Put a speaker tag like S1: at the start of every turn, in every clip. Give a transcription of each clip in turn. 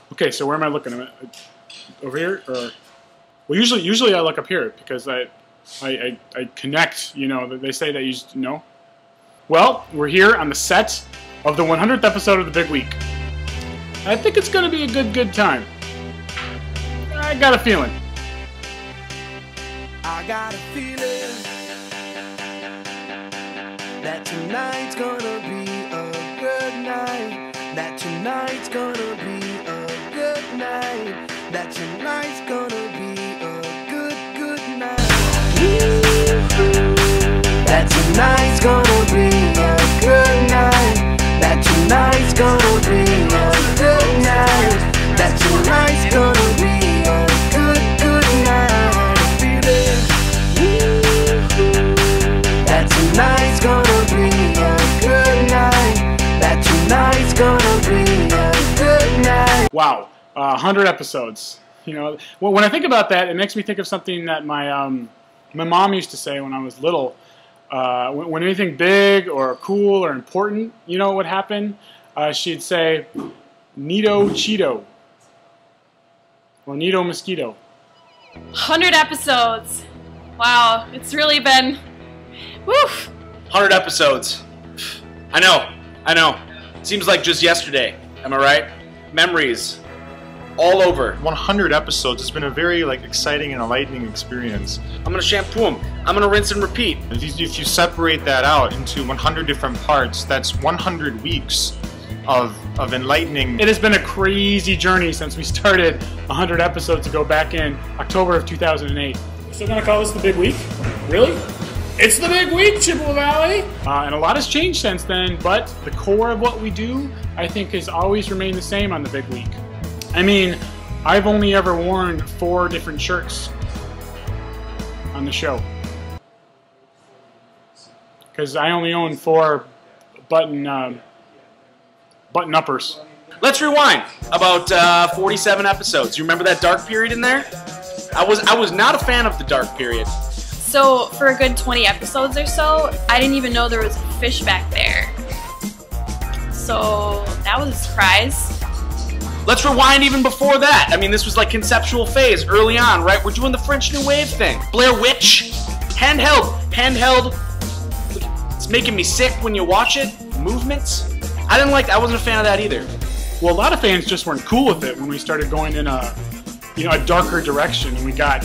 S1: Okay, so where am I looking? Over here, or well, usually I look up here because I connect. You know, they say that you just know. Well, we're here on the set of the 100th episode of The Big Week. I think it's going to be a good time. I got a feeling.
S2: I got a feeling that tonight's gonna be a good night. That tonight's gonna be a good night. That tonight's gonna be a good night. That tonight's gonna be a good night. That tonight's gonna be a good night. That tonight's gonna be a good night. That tonight's gonna be a good night. That tonight's gonna be a good night.
S1: Wow, 100 episodes. You know, when I think about that, it makes me think of something that my mom used to say when I was little. When anything big or cool or important, you know, would happen, she'd say, "Neato Cheeto," or "Neato Mosquito."
S3: 100 episodes. Wow, it's really been, woof.
S4: 100 episodes. I know. Seems like just yesterday. Am I right? Memories all over.
S5: 100 episodes. It's been a very exciting and enlightening experience.
S4: I'm gonna shampoo them. I'm gonna rinse and repeat.
S5: If you separate that out into 100 different parts, that's 100 weeks of enlightening.
S1: It has been a crazy journey since we started 100 episodes ago back in October of 2008. We're still gonna call this The Big Week? Really? It's The Big Week, Chippewa Valley! And a lot has changed since then, but the core of what we do, I think, has always remained the same on The Big Week. I mean, I've only ever worn 4 different shirts on the show. Because I only own 4 button-uppers.
S4: Let's rewind. About 47 episodes. You remember that dark period in there? I was not a fan of the dark period.
S3: So for a good 20 episodes or so, I didn't even know there was a fish back there. So that was a surprise.
S4: Let's rewind even before that. I mean, this was like conceptual phase early on, right? We're doing the French New Wave thing. Blair Witch, handheld. It's making me sick when you watch it. Movements. I wasn't a fan of that either.
S1: Well, a lot of fans just weren't cool with it when we started going in a darker direction, and we got,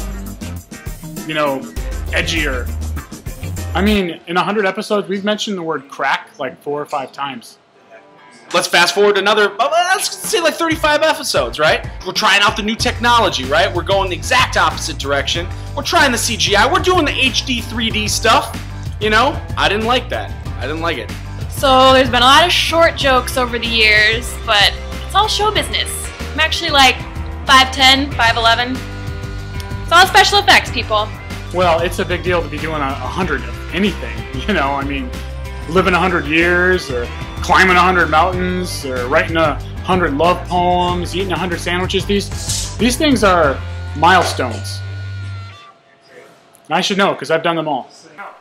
S1: edgier. I mean, in 100 episodes, we've mentioned the word crack like 4 or 5 times.
S4: Let's fast forward another, let's say 35 episodes, right? We're trying out the new technology, right? We're going the exact opposite direction. We're trying the CGI. We're doing the HD 3D stuff. You know, I didn't like that. I didn't like it.
S3: So there's been a lot of short jokes over the years, but it's all show business. I'm actually like 5'10", 5'11". It's all special effects, people.
S1: Well, it's a big deal to be doing 100 of anything, I mean, living 100 years, or climbing 100 mountains, or writing 100 love poems, eating 100 sandwiches. These things are milestones. And I should know, because I've done them all.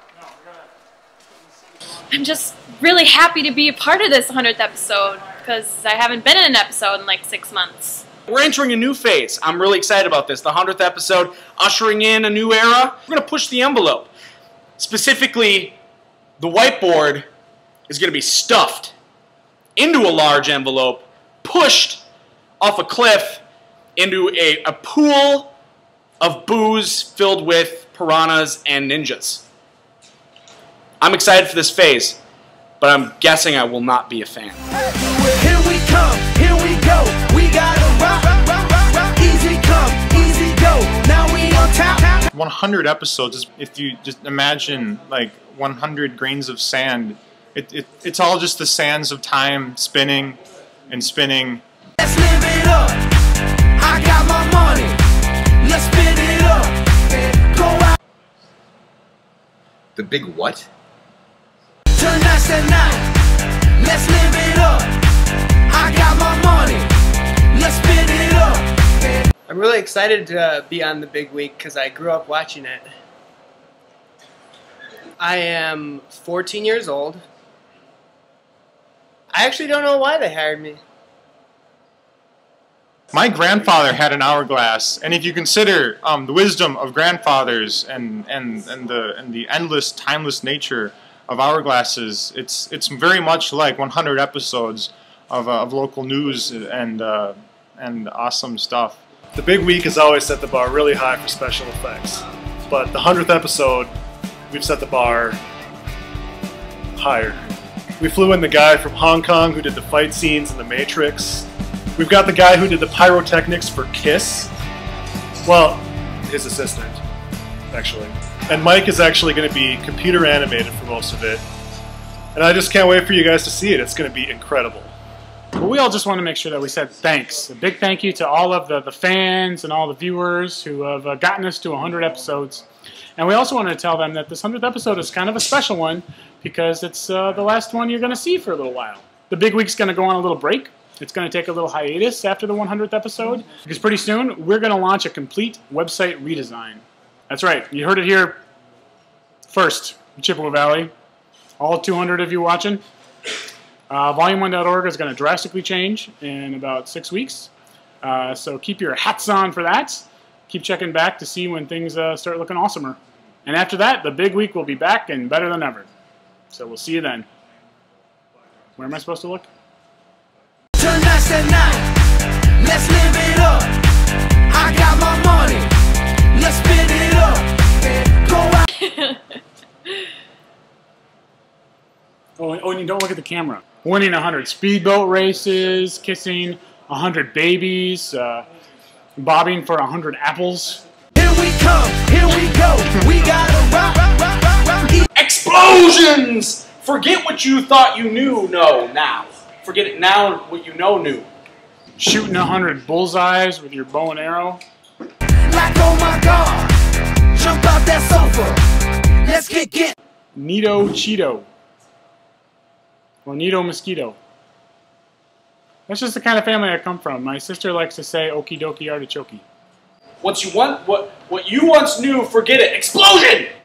S3: I'm just really happy to be a part of this 100th episode, because I haven't been in an episode in like 6 months.
S4: We're entering a new phase. I'm really excited about this. The 100th episode, ushering in a new era. We're going to push the envelope. Specifically, the whiteboard is going to be stuffed into a large envelope, pushed off a cliff into a pool of booze filled with piranhas and ninjas. I'm excited for this phase, but I'm guessing I will not be a fan.
S2: Here we come, here we go. We gotta rock. Easy come, easy go. Now we on top.
S5: 100 episodes, if you just imagine 100 grains of sand, it's all just the sands of time spinning and spinning.
S2: Let's live it up. I got my money. Let's spin it up. Go out.
S6: The big what?
S2: Tonight's the night. Let's live it up. I got my money. Let's spin it up.
S7: I'm really excited to be on The Big Week because I grew up watching it. I am 14 years old. I actually don't know why they hired me.
S5: My grandfather had an hourglass, and if you consider the wisdom of grandfathers and the endless, timeless nature of hourglasses, it's very much like 100 episodes of local news and awesome stuff.
S6: The big week has always set the bar really high for special effects, but the 100th episode, we've set the bar higher. We flew in the guy from Hong Kong who did the fight scenes in The Matrix. We've got the guy who did the pyrotechnics for Kiss. Well, his assistant, actually. And Mike is actually going to be computer animated for most of it. And I just can't wait for you guys to see it. It's going to be incredible.
S1: But we all just want to make sure that we said thanks. A big thank you to all of the fans and all the viewers who have gotten us to 100 episodes. And we also want to tell them that this 100th episode is kind of a special one because it's the last one you're going to see for a little while. The big week's going to go on a little break. It's going to take a little hiatus after the 100th episode because pretty soon we're going to launch a complete website redesign. That's right. You heard it here first, Chippewa Valley. All 200 of you watching. Volume1.org is going to drastically change in about 6 weeks. So keep your hats on for that. Keep checking back to see when things start looking awesomer. And after that, the big week will be back and better than ever. So we'll see you then. Where am I supposed to look?
S2: Tonight's the night, let's live it up. I got my money, let's spin it up. Go out.
S1: Oh, and you don't look at the camera. Winning 100 speedboat races, kissing 100 babies, bobbing for 100 apples.
S2: Here we come, here we go. We gotta rock.
S4: Explosions! Forget what you thought you knew, know now. Forget it now, what you know knew.
S1: Shooting 100 bullseyes with your bow and arrow.
S2: Like, oh my God, jump out that sofa. Let's get.
S1: Nito Cheeto. Or Nito Mosquito. That's just the kind of family I come from. My sister likes to say okie dokie artichoke.
S4: What you once knew, forget it. Explosion!